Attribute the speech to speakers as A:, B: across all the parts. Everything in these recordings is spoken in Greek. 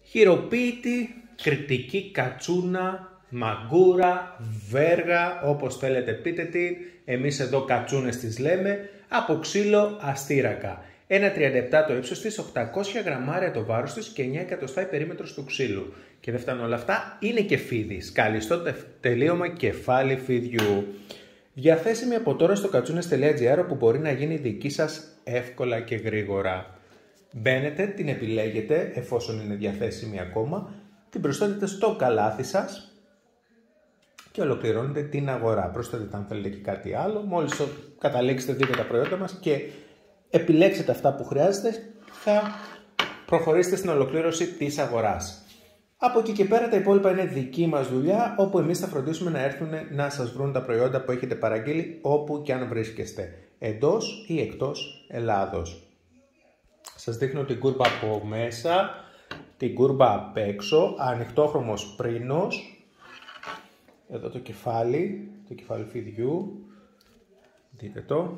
A: Χειροποίητη, κριτική κατσούνα, μαγκούρα, βέργα, όπως θέλετε πείτε την, εμείς εδώ κατσούνες τις λέμε, από ξύλο αστήρακα. 1,37 το ύψος της, 800 γραμμάρια το βάρος της και 9 εκατοστά η περίμετρος του ξύλου. Και δεν φτάνουν όλα αυτά, είναι και φίδι. Σκαλιστό τελείωμα κεφάλι φιδιού. Διαθέσιμη από τώρα στο κατσούνες.gr, όπου μπορεί να γίνει δική σας εύκολα και γρήγορα. Μπαίνετε, την επιλέγετε εφόσον είναι διαθέσιμη ακόμα, την προσθέτετε στο καλάθι σας και ολοκληρώνετε την αγορά. Προσθέτετε αν θέλετε και κάτι άλλο. Μόλις καταλήξετε, δείτε τα προϊόντα μας και επιλέξετε αυτά που χρειάζεται, θα προχωρήσετε στην ολοκλήρωση της αγοράς. Από εκεί και πέρα τα υπόλοιπα είναι δική μας δουλειά, όπου εμείς θα φροντίσουμε να έρθουν να σας βρουν τα προϊόντα που έχετε παραγγείλει όπου και αν βρίσκεστε, εντός ή εκτός Ελλάδος. Σας δείχνω την κούρπα από μέσα, την κούρπα απ' έξω, ανοιχτόχρωμος πρίνος, εδώ το κεφάλι φιδιού, δείτε το.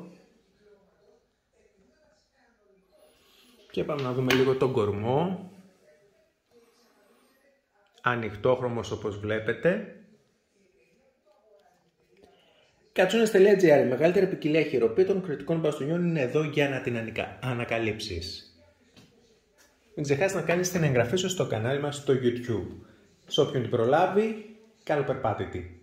A: Και πάμε να δούμε λίγο τον κορμό, ανοιχτόχρωμος όπως βλέπετε. Κατσούνες.gr, η μεγαλύτερη ποικιλία χειροποίητων κριτικών μπαστούνιων είναι εδώ για να την ανακαλύψεις. Μην ξεχάσεις να κάνεις την εγγραφή σου στο κανάλι μας στο YouTube. Σε όποιον την προλάβει, καλό περπάτητη.